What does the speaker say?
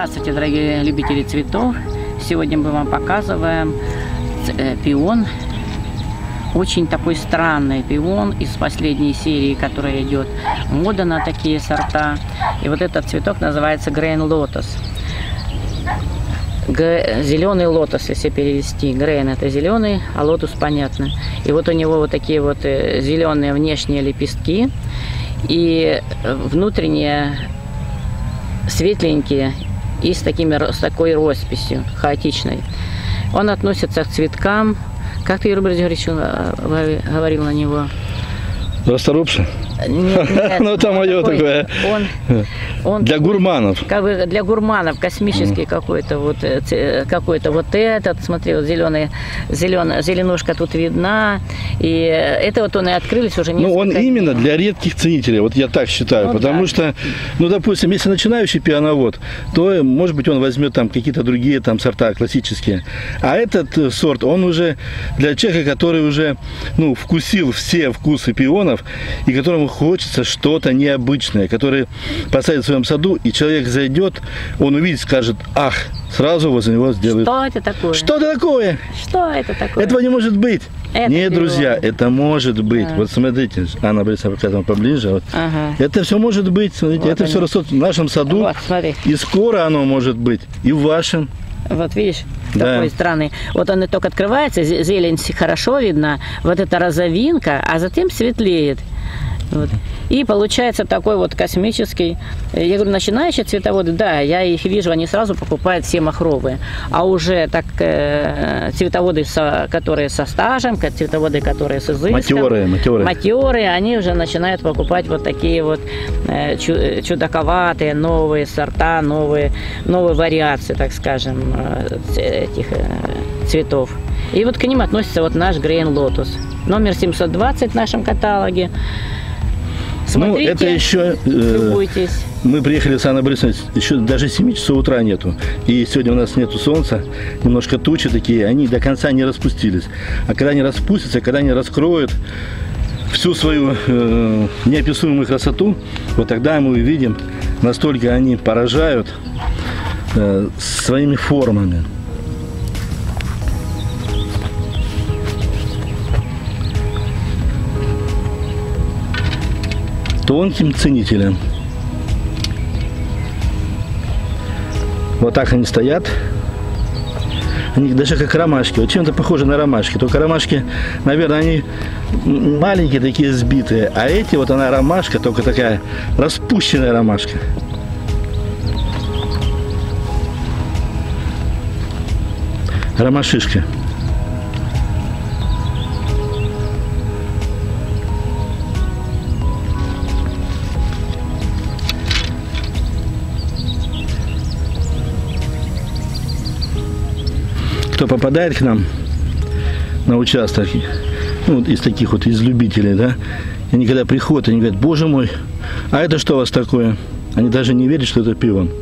Здравствуйте, дорогие любители цветов! Сегодня мы вам показываем пион. Очень такой странный пион из последней серии, которая идет. Мода на такие сорта. И вот этот цветок называется Green Lotus. Зеленый лотос, если перевести. Грейн это зеленый, а лотус понятно. И вот у него вот такие вот зеленые внешние лепестки. И внутренние светленькие и с такой росписью хаотичной. Он относится к цветкам. Как ты, Юрий Борисович, говорил на него? Расторопший? Нет, ну это мое такое. Он для гурманов. Как бы для гурманов космический какой-то вот этот, смотри, вот зеленушка тут видна. И это вот он и открылись уже несколько. Ну он именно для редких ценителей, вот я так считаю, ну, потому что, ну допустим, если начинающий пионовод, то может быть он возьмет там какие-то другие там сорта классические. А этот сорт, он уже для человека, который уже, ну, вкусил все вкусы пионов и которому хочется что-то необычное, который посадит в своем саду, и человек зайдет, он увидит, скажет: ах, сразу возле него сделают. Что это такое? Что это такое? Что это такое? Этого не может быть. Это нет, пион. друзья, это может быть. Вот смотрите, Анна Борисовна показывала поближе. Вот. Это все может быть. Смотрите, вот это все растет в нашем саду. Вот, смотри. И скоро оно может быть и в вашем. Вот видишь, да. Такой странный. Вот он и только открывается, зелень хорошо видна, вот эта розовинка, а затем светлеет. Вот. И получается такой вот космический. Я говорю, начинающие цветоводы, да, я их вижу, они сразу покупают все махровые. А уже так цветоводы, которые со стажем, цветоводы, которые с изыском, матерые, они уже начинают покупать вот такие вот чудаковатые новые сорта, новые вариации, так скажем, этих цветов. И вот к ним относится вот наш Green Lotus. Номер 720 в нашем каталоге. Смотрите, ну, это еще, мы приехали с Анной Борисовной, еще даже 7 часов утра нету. И сегодня у нас нету солнца, немножко тучи такие, они до конца не распустились. А когда они распустятся, когда они раскроют всю свою неописуемую красоту, вот тогда мы увидим, настолько они поражают своими формами. Тонким ценителям. Вот так они стоят. Они даже как ромашки. Вот чем-то похожи на ромашки. Только ромашки, наверное, они маленькие такие, сбитые. А эти, вот она ромашка, только такая распущенная ромашка. Ромашишка. Кто попадает к нам на участок, ну, из таких вот, из любителей, да, и они когда приходят, они говорят: боже мой, а это что у вас такое? Они даже не верят, что это пион.